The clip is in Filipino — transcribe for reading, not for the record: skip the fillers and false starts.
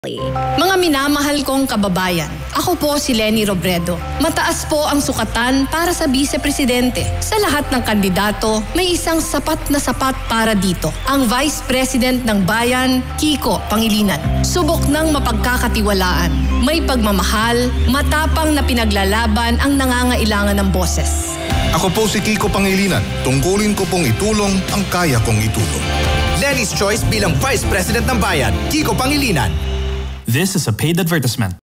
Mga minamahal kong kababayan, ako po si Leni Robredo. Mataas po ang sukatan para sa vice-presidente. Sa lahat ng kandidato, may isang sapat na sapat para dito. Ang Vice President ng Bayan, Kiko Pangilinan. Subok ng mapagkakatiwalaan. May pagmamahal, matapang na pinaglalaban ang nangangailangan ng boses. Ako po si Kiko Pangilinan. Tungkulin ko pong itulong ang kaya kong itulong. Leni's choice bilang Vice President ng Bayan, Kiko Pangilinan. This is a paid advertisement.